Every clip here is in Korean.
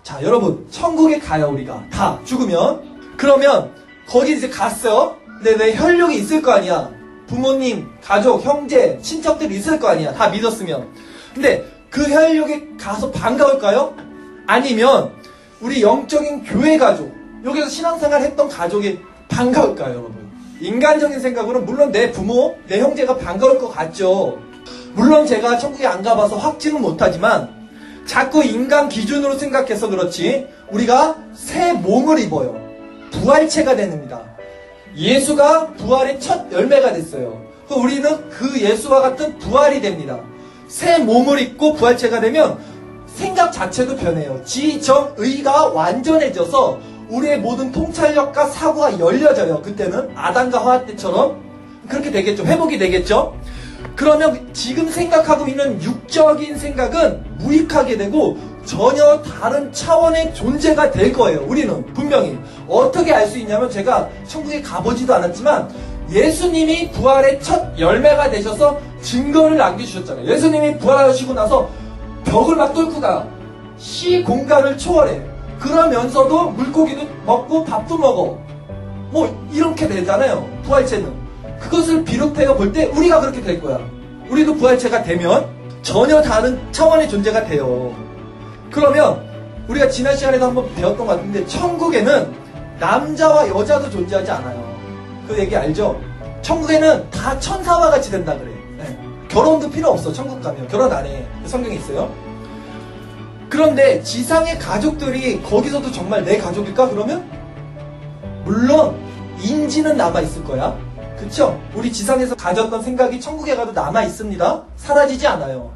자, 여러분, 천국에 가요, 우리가. 다 죽으면. 그러면 거기 이제 갔어요. 근데 내 혈육이 있을 거 아니야. 부모님, 가족, 형제, 친척들이 있을 거 아니야. 다 믿었으면. 근데 그 혈육에 가서 반가울까요? 아니면 우리 영적인 교회 가족, 여기서 신앙생활 했던 가족이 반가울까요, 여러분? 인간적인 생각으로는 물론 내 부모, 내 형제가 반가울 것 같죠. 물론 제가 천국에 안 가봐서 확증은 못하지만 자꾸 인간 기준으로 생각해서 그렇지 우리가 새 몸을 입어요. 부활체가 됩니다. 예수가 부활의 첫 열매가 됐어요. 우리는 그 예수와 같은 부활이 됩니다. 새 몸을 입고 부활체가 되면 생각 자체도 변해요. 지, 정, 의가 완전해져서 우리의 모든 통찰력과 사고가 열려져요. 그때는 아담과 하와 때처럼 그렇게 되겠죠. 회복이 되겠죠. 그러면 지금 생각하고 있는 육적인 생각은 무익하게 되고 전혀 다른 차원의 존재가 될 거예요. 우리는 분명히. 어떻게 알 수 있냐면 제가 천국에 가보지도 않았지만 예수님이 부활의 첫 열매가 되셔서 증거를 남겨주셨잖아요. 예수님이 부활하시고 나서 벽을 막 뚫고 가. 시 공간을 초월해. 그러면서도 물고기도 먹고 밥도 먹어. 뭐 이렇게 되잖아요. 부활체는. 그것을 비롯해서 볼 때 우리가 그렇게 될 거야. 우리도 부활체가 되면 전혀 다른 차원의 존재가 돼요. 그러면 우리가 지난 시간에도 한번 배웠던 것 같은데 천국에는 남자와 여자도 존재하지 않아요. 그 얘기 알죠? 천국에는 다 천사와 같이 된다 그래. 네. 결혼도 필요 없어. 천국 가면 결혼 안 해. 성경에 있어요. 그런데 지상의 가족들이 거기서도 정말 내 가족일까? 그러면 물론 인지는 남아있을 거야. 그쵸? 우리 지상에서 가졌던 생각이 천국에 가도 남아있습니다. 사라지지 않아요.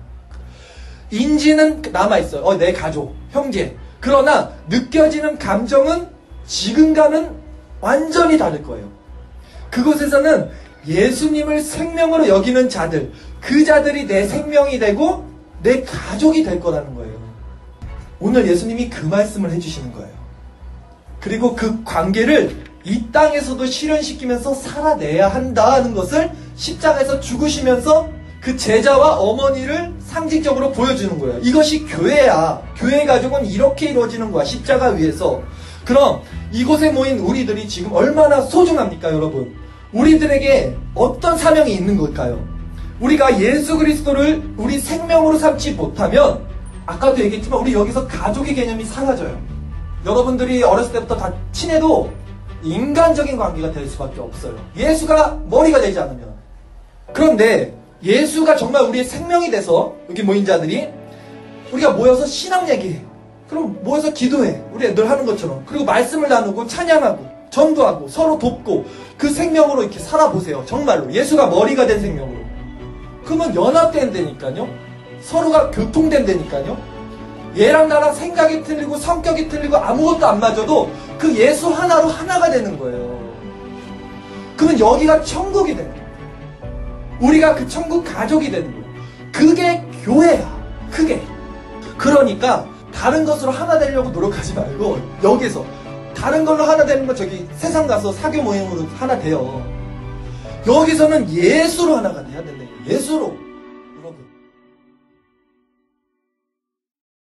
인지는 남아있어요. 내 가족, 형제. 그러나 느껴지는 감정은 지금과는 완전히 다를 거예요. 그곳에서는 예수님을 생명으로 여기는 자들, 그 자들이 내 생명이 되고 내 가족이 될 거라는 거예요. 오늘 예수님이 그 말씀을 해주시는 거예요. 그리고 그 관계를 이 땅에서도 실현시키면서 살아내야 한다는 것을 십자가에서 죽으시면서 그 제자와 어머니를 상징적으로 보여주는 거예요. 이것이 교회야. 교회 가족은 이렇게 이루어지는 거야. 십자가 위에서. 그럼 이곳에 모인 우리들이 지금 얼마나 소중합니까, 여러분? 우리들에게 어떤 사명이 있는 걸까요? 우리가 예수 그리스도를 우리 생명으로 삼지 못하면 아까도 얘기했지만 우리 여기서 가족의 개념이 사라져요. 여러분들이 어렸을 때부터 다 친해도 인간적인 관계가 될 수밖에 없어요. 예수가 머리가 되지 않으면. 그런데 예수가 정말 우리의 생명이 돼서 여기 모인 자들이 우리가 모여서 신앙 얘기해. 그럼 모여서 기도해. 우리 애들 하는 것처럼. 그리고 말씀을 나누고 찬양하고 전도하고 서로 돕고 그 생명으로 이렇게 살아보세요. 정말로. 예수가 머리가 된 생명으로. 그러면 연합된다니까요. 서로가 교통된다니까요. 얘랑 나랑 생각이 틀리고 성격이 틀리고 아무것도 안 맞아도 그 예수 하나로 하나가 되는 거예요. 그러면 여기가 천국이 되는 거예요. 우리가 그 천국 가족이 되는 거예요. 그게 교회야. 그게. 그러니까 다른 것으로 하나 되려고 노력하지 말고 여기서 다른 걸로 하나 되는 건 저기 세상 가서 사교 모임으로 하나 돼요. 여기서는 예수로 하나가 돼야 된다. 예수로.